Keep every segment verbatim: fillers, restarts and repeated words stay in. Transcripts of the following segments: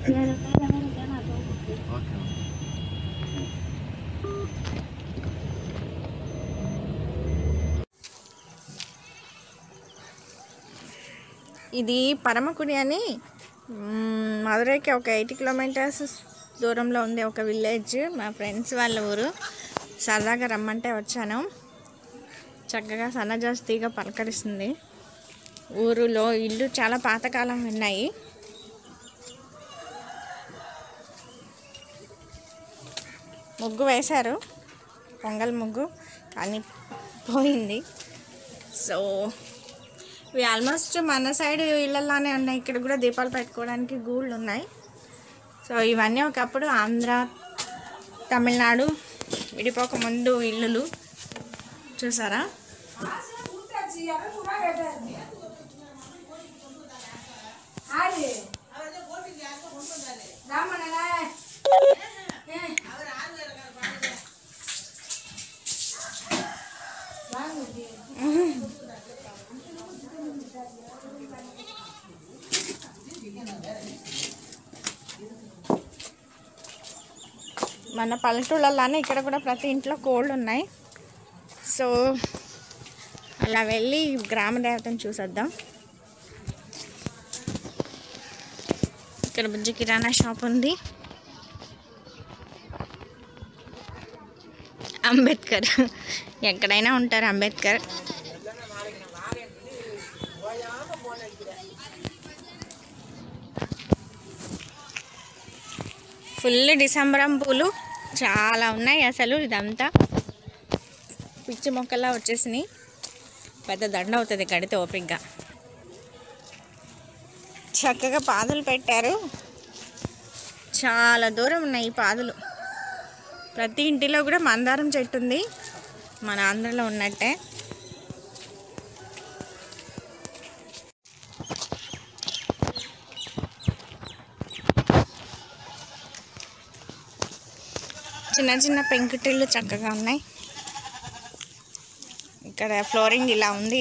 ఇది పరమకుడి అని మదురైకి ఒక ఎయిటీ కిలోమీటర్స్ దూరంలో ఉంది ఒక విలేజ్. మా ఫ్రెండ్స్ వాళ్ళ ఊరు. సరదాగా రమ్మంటే వచ్చాను. చక్కగా సన్నజాస్తిగా పలకరిస్తుంది. ఊరులో ఇల్లు చాలా పాతకాలం ఉన్నాయి. ముగ్గు వేశారు, పొంగల్ ముగ్గు, కానీ పోయింది. సో ఇవి ఆల్మోస్ట్ మన సైడ్ ఇళ్ళల్లానే ఉన్నాయి. ఇక్కడ కూడా దీపాలు పెట్టుకోవడానికి గూళ్ళు ఉన్నాయి. సో ఇవన్నీ ఒకప్పుడు ఆంధ్ర తమిళనాడు విడిపోక ముందు ఇల్లులు. చూసారా? మన పల్లెటూళ్ళలానే ఇక్కడ కూడా ప్రతి ఇంట్లో కోళ్ళు ఉన్నాయి. సో అలా వెళ్ళి గ్రామ దేవతను చూసేద్దాం. ఇక్కడ బుజ్జి కిరాణా షాప్ ఉంది. అంబేద్కర్ ఎక్కడైనా ఉంటారు. అంబేద్కర్ ఫుల్ డిసెంబరం పూలు చాలా ఉన్నాయి. అసలు ఇదంతా పిచ్చి మొక్కలా వచ్చేసినాయి. పెద్ద దండ అవుతుంది కడితే ఓపికగా. చక్కగా పాదులు పెట్టారు. చాలా దూరం ఉన్నాయి ఈ పాదులు. ప్రతి ఇంటిలో కూడా మందారం చెట్టు ఉంది, మన ఆంధ్రలో ఉన్నట్టే. చిన్న చిన్న పెంకుటిళ్ళు చక్కగా ఉన్నాయి. ఇక్కడ ఫ్లోరింగ్ ఇలా ఉంది.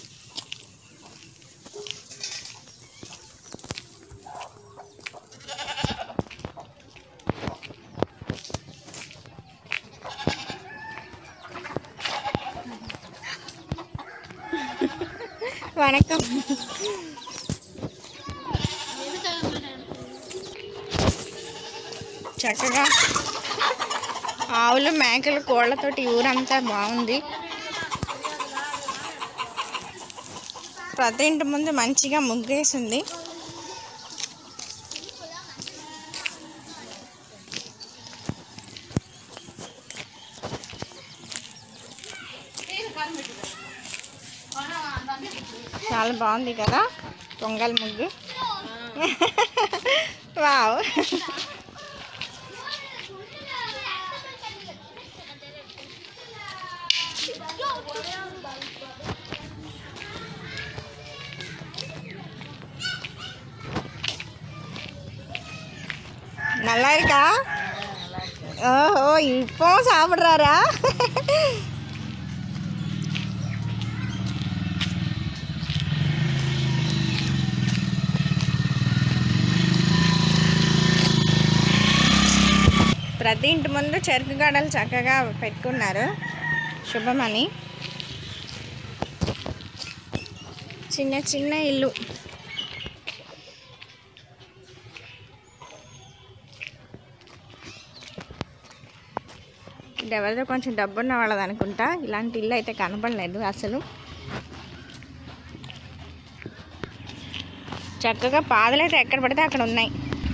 వణకం. చక్కగా ఆవులు మేకలు కోళ్ళతోటి ఊరంతా బాగుంది. ప్రతి ఇంటి ముందు మంచిగా ముగ్గేసింది. చాలా బాగుంది కదా పొంగల్ ముగ్గు. వావ్. நல்லா இருக்கா? ஓஹோ, இப்போ சாப்பிட்றாரா? ప్రతి ఇంటి ముందు చెరుకు గడలు చక్కగా పెట్టుకున్నారు శుభమని. చిన్న చిన్న ఇల్లు. ఇది ఎవరిదో కొంచెం డబ్బున్న వాళ్ళది అనుకుంటా. ఇలాంటి ఇల్లు అయితే కనపడలేదు అసలు. చక్కగా పాదలు అయితే ఎక్కడ పడితే అక్కడ ఉన్నాయి.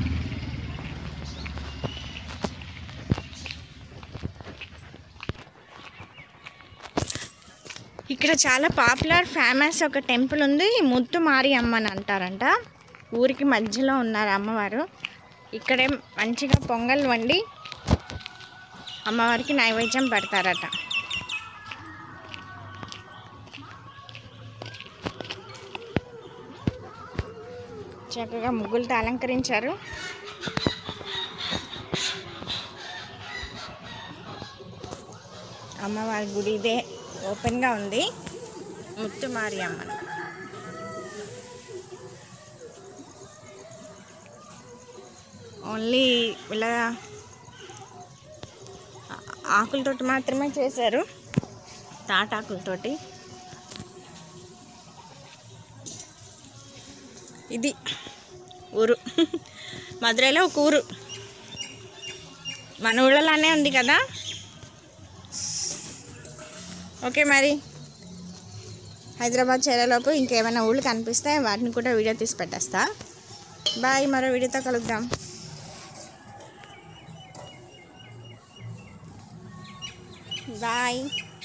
ఇక్కడ చాలా పాపులర్ ఫేమస్ ఒక టెంపుల్ ఉంది. ముత్తు మారి అమ్మ అని అంటారంట. ఊరికి మధ్యలో ఉన్నారు అమ్మవారు. ఇక్కడే మంచిగా పొంగల్ వండి అమ్మవారికి నైవేద్యం పెడతారట. చక్కగా ముగ్గులతో అలంకరించారు. అమ్మవారి గుడి ఇదే ఓపెన్గా ఉంది. ముత్తుమారి అమ్మ. ఓన్లీ ఇలా ఆకులతోటి మాత్రమే చేశారు, తాటాకులతోటి. ఇది ఊరు, మధురైలో ఒక ఊరు, మన ఊళ్ళలానే ఉంది కదా. ఓకే, మరి హైదరాబాద్ చేరేలోపు ఇంకేమైనా ఊళ్ళు కనిపిస్తే వాటిని కూడా వీడియో తీసి పెట్టేస్తా. బాయ్, మరో వీడియోతో కలుద్దాం. బాయ్.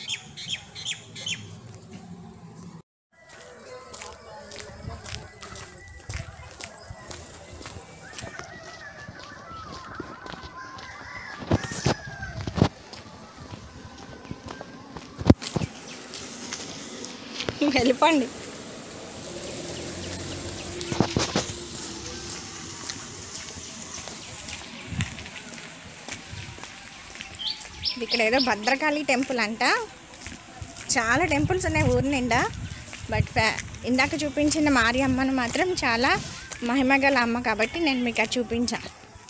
వెళ్ళిపోండి. ఇక్కడ ఏదో భద్రకాళి టెంపుల్ అంట. చాలా టెంపుల్స్ ఉన్నాయి ఊరి నిండా. బట్ ఇందాక చూపించిన మారియమ్మను మాత్రం చాలా మహిమగల అమ్మ కాబట్టి నేను మీకు అది చూపించాను.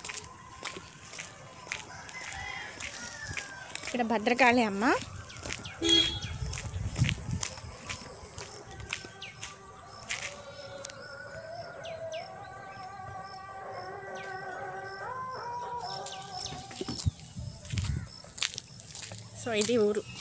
ఇక్కడ భద్రకాళి అమ్మ. సో ఇది ఊరు.